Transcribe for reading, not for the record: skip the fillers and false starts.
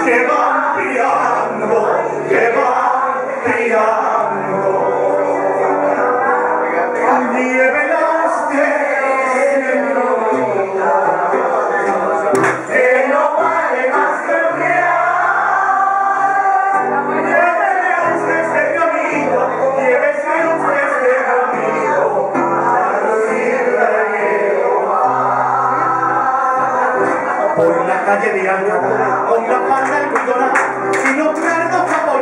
que van criando, que van criando. Nieve las que no vale más que el real. Llévele usted mi amigo, llévese usted mi amigo, por la calle de Alcalá, con la falda del Guidona, y no pierdo